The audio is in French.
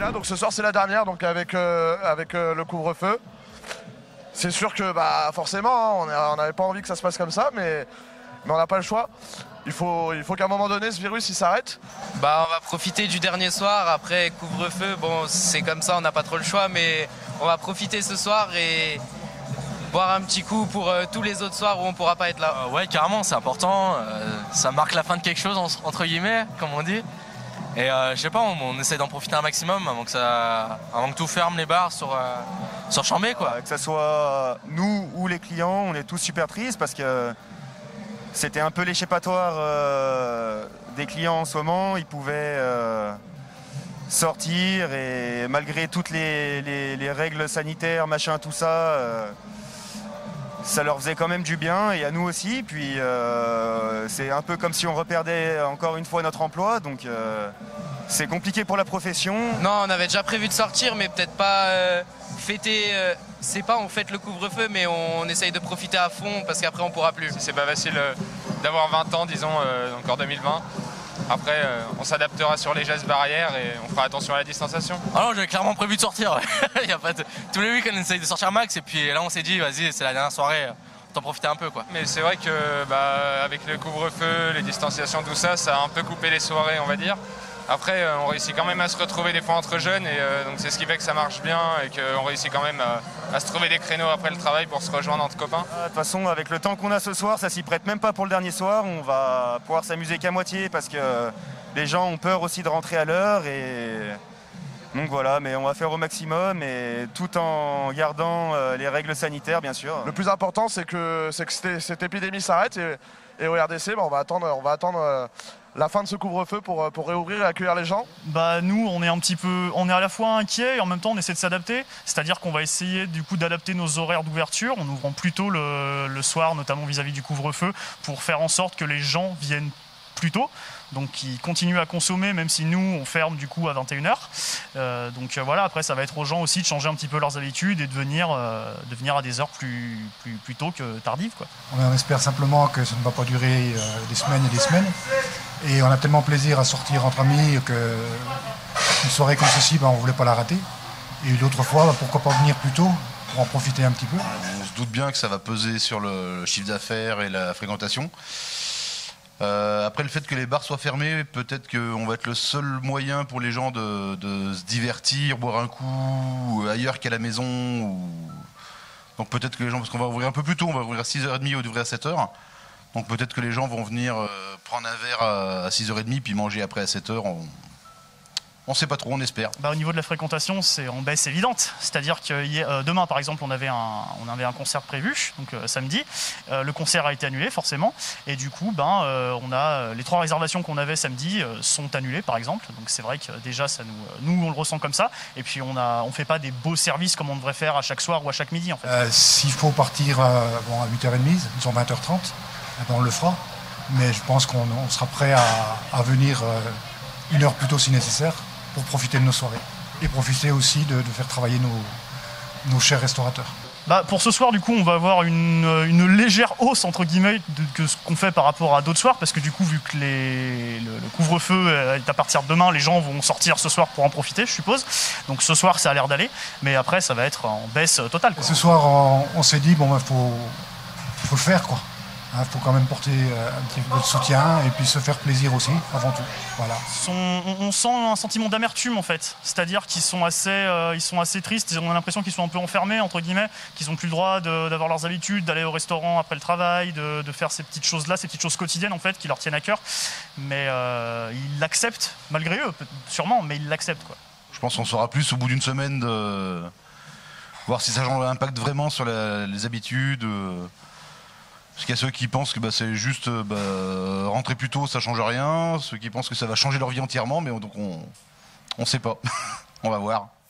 là, donc ce soir c'est la dernière, donc avec le couvre-feu. C'est sûr que forcément, on n'avait pas envie que ça se passe comme ça, mais on n'a pas le choix. Il faut qu'à un moment donné, ce virus il s'arrête. On va profiter du dernier soir, après couvre-feu, bon c'est comme ça, on n'a pas trop le choix, mais on va profiter ce soir et boire un petit coup pour tous les autres soirs où on ne pourra pas être là. Ouais, carrément, c'est important, ça marque la fin de quelque chose, entre guillemets, comme on dit. Et je sais pas, on essaie d'en profiter un maximum avant que tout ferme les bars sur Chambé, quoi. Que ce soit nous ou les clients, on est tous super tristes parce que c'était un peu l'échappatoire des clients en ce moment. Ils pouvaient sortir et malgré toutes les règles sanitaires, machin, tout ça, ça leur faisait quand même du bien et à nous aussi. Puis c'est un peu comme si on reperdait encore une fois notre emploi. Donc c'est compliqué pour la profession. Non, on avait déjà prévu de sortir, mais peut-être pas fêter. C'est pas on fête le couvre-feu, mais on essaye de profiter à fond parce qu'après on pourra plus. C'est pas facile d'avoir 20 ans, disons, encore 2020. Après, on s'adaptera sur les gestes barrières et on fera attention à la distanciation. Ah non, j'avais clairement prévu de sortir. Il y a pas tous les week-ends, on essaye de sortir max et puis là on s'est dit, vas-y, c'est la dernière soirée, on t'en profiter un peu, quoi. Mais c'est vrai que avec le couvre-feu, les distanciations, tout ça, ça a un peu coupé les soirées, on va dire. Après, on réussit quand même à se retrouver des fois entre jeunes et donc c'est ce qui fait que ça marche bien et qu'on réussit quand même à se trouver des créneaux après le travail pour se rejoindre entre copains. De toute façon, avec le temps qu'on a ce soir, ça s'y prête même pas pour le dernier soir. On va pouvoir s'amuser qu'à moitié parce que les gens ont peur aussi de rentrer à l'heure et donc voilà, mais on va faire au maximum et tout en gardant les règles sanitaires, bien sûr. Le plus important, c'est que cette épidémie s'arrête et au RDC, on va attendre la fin de ce couvre-feu pour réouvrir et accueillir les gens. Nous, on est à la fois inquiets et en même temps on essaie de s'adapter. C'est-à-dire qu'on va essayer du coup d'adapter nos horaires d'ouverture en ouvrant plus tôt le soir, notamment vis-à-vis du couvre-feu, pour faire en sorte que les gens viennent plus tôt. Donc ils continuent à consommer même si nous on ferme du coup à 21h. Voilà, après ça va être aux gens aussi de changer un petit peu leurs habitudes et de venir à des heures plus tôt que tardives, quoi. On espère simplement que ça ne va pas durer des semaines et des semaines. Et on a tellement plaisir à sortir entre amis qu'une soirée comme ceci, on ne voulait pas la rater. Et l'autre fois, pourquoi pas venir plus tôt pour en profiter un petit peu. On se doute bien que ça va peser sur le chiffre d'affaires et la fréquentation. Après le fait que les bars soient fermés, peut-être qu'on va être le seul moyen pour les gens de se divertir, boire un coup ailleurs qu'à la maison. Donc peut-être que les gens, parce qu'on va ouvrir un peu plus tôt, on va ouvrir à 6h30 au d'ouvrir à 7h. Donc peut-être que les gens vont venir prendre un verre à 6h30 puis manger après à 7h. On ne sait pas trop, on espère. Au niveau de la fréquentation, c'est en baisse évidente. C'est-à-dire que demain, par exemple, on avait un concert prévu, donc samedi. Le concert a été annulé, forcément. Et du coup, on a les 3 réservations qu'on avait samedi sont annulées, par exemple. Donc c'est vrai que déjà, nous, on le ressent comme ça. Et puis, on ne fait pas des beaux services comme on devrait faire à chaque soir ou à chaque midi, en fait. S'il faut partir à 8h30, disons 20h30, on le fera. Mais je pense qu'on sera prêt à venir 1 heure plus tôt si nécessaire, pour profiter de nos soirées et profiter aussi de faire travailler nos chers restaurateurs. Pour ce soir, du coup, on va avoir une légère hausse, entre guillemets, que ce qu'on fait par rapport à d'autres soirs, parce que du coup, vu que le couvre-feu est à partir de demain, les gens vont sortir ce soir pour en profiter, je suppose. Donc ce soir, ça a l'air d'aller, mais après, ça va être en baisse totale, quoi. Ce soir, on s'est dit, faut le faire, quoi. Il faut quand même porter un petit peu de soutien et puis se faire plaisir aussi, avant tout. Voilà. On sent un sentiment d'amertume, en fait. C'est-à-dire qu'ils sont assez tristes. On a l'impression qu'ils sont un peu enfermés, entre guillemets, qu'ils n'ont plus le droit d'avoir leurs habitudes, d'aller au restaurant après le travail, de faire ces petites choses-là, ces petites choses quotidiennes, en fait, qui leur tiennent à cœur. Mais ils l'acceptent, malgré eux, sûrement, mais ils l'acceptent, quoi. Je pense qu'on saura plus au bout d'une semaine de voir si ça impacte vraiment sur les habitudes. Parce qu'il y a ceux qui pensent que c'est juste rentrer plus tôt, ça change rien. Ceux qui pensent que ça va changer leur vie entièrement, mais donc on sait pas. On va voir.